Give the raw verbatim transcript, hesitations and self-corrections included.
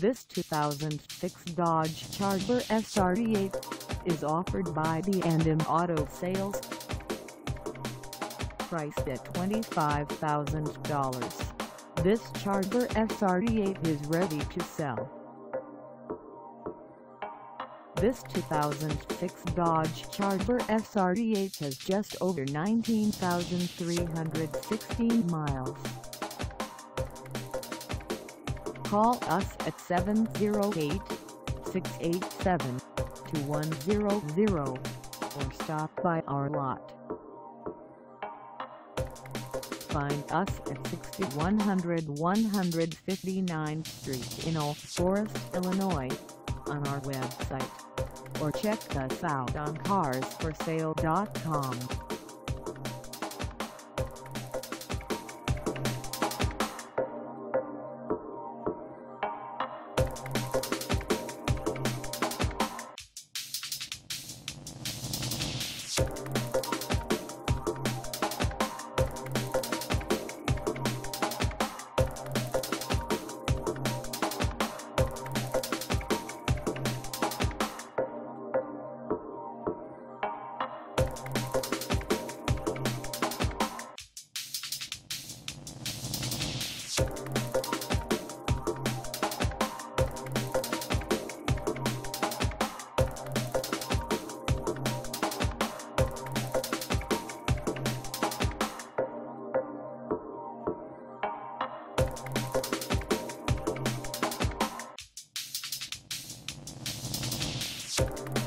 This two thousand six Dodge Charger S R T eight is offered by B and M Auto Sales. Priced at twenty-five thousand dollars, this Charger S R T eight is ready to sell. This two thousand six Dodge Charger S R T eight has just over nineteen thousand three hundred sixteen miles. Call us at seven oh eight, six eight seven, two one zero zero or stop by our lot. Find us at sixty-one hundred one hundred fifty-ninth Street in Old Forest, Illinois, on our website, or check us out on cars for sale dot com. You